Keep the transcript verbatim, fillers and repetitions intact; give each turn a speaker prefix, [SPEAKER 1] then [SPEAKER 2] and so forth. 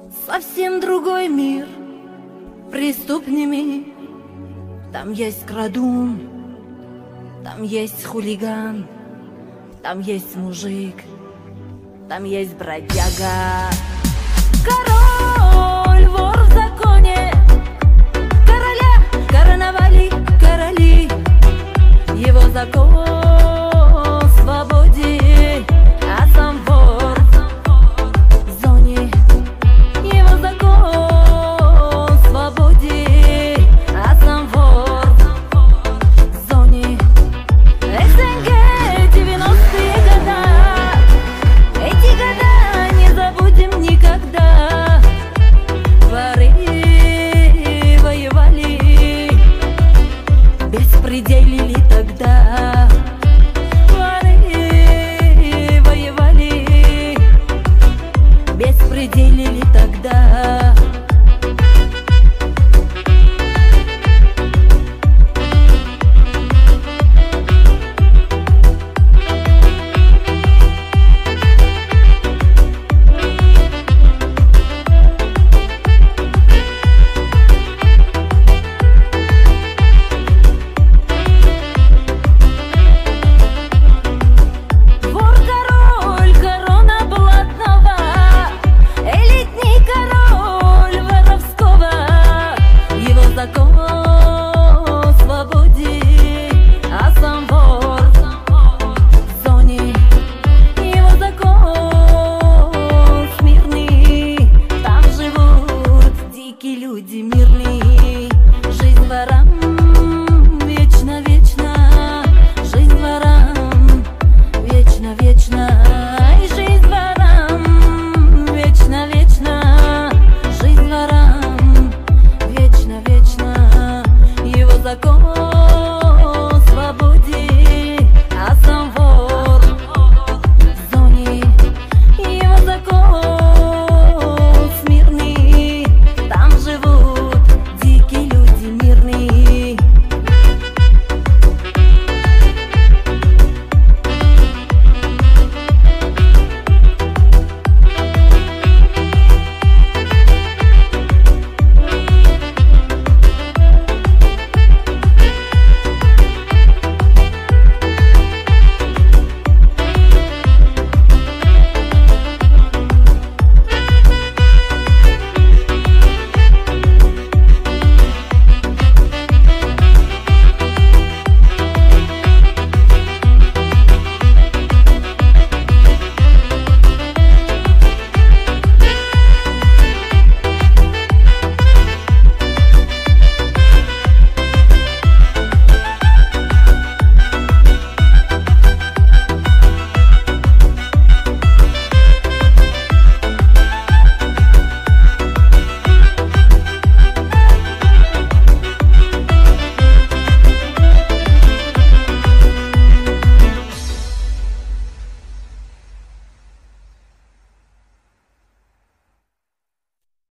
[SPEAKER 1] Совсем другой мир, преступными. Там есть крадун, там есть хулиган, там есть мужик, там есть бродяга. Король, вор в законе, короля короновали короли. Его закон в свободе, а сам вор в зоне. Его закон в свободе, а сам вор в зоне. СНГ, девяностые года, эти года не забудем никогда. Воры воевали, беспределили тогда. Воры воевали, беспределили тогда.